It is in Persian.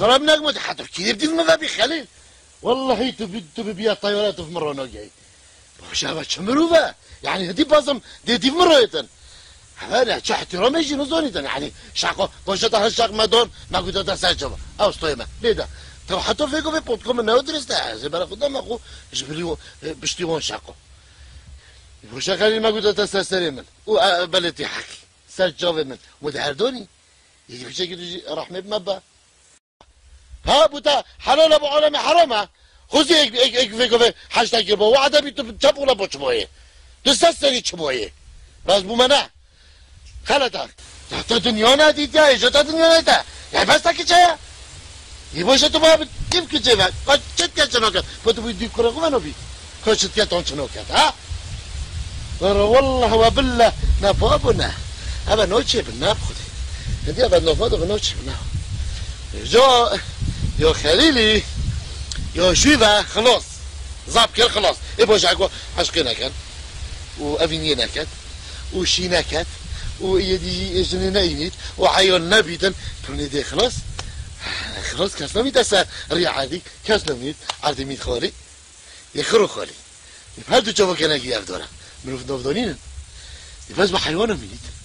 خراب نقمت حتى كيف بدي ما في خليل والله تو بيا طيارات في مرة ناجي باشا شمروفا يعني هدي بازم دي في مرة يتن هذا شحت رميجي نزوني تن يعني شاقو باشا هالشاق ما دون ما قلت تسجل او استويما ليدا تو حتى فيكو في بودكم انه درسته زي برا قدام اخو جبريو بشتيون شاقو باشا خلي ما قلت تسجل من وبلتي حكي سجل من ودهردوني يجي بشكل رحمه بمبا ها بوتا حلال ابو عالم حرامه خوزي اك فيكو في حاجه كيربو وعدا بيتو تشابولا بوچمويه تسسري چمويه بس بو منع خلطك تا دنیا ندید یا اجازه دنیا ندید یا بس تاکی چه یباشه تو باید کیف که چه باید کچت که چنو کرد با تو باید دی کرگو منو بید کچت که تون چنو کرد ها والله و بالله نه بابو نه ابا نوچه بنا بخوده هدی ابا نوفادو بنوچه بنا یا خلیلی یا شویبه خلاص زاب کرد خلاص ای باشه اگه عشقی نکن و اوینیه نکن و شی نکن و يدي اجني نايميت وعيون نبيتا توني دي خلاص كاس نميت اسا ريا عادي كاس نميت عادي ميت خالي يخرو خالي هل تو جواب كان اجي افدورا من فدونين بس بحيوان ميت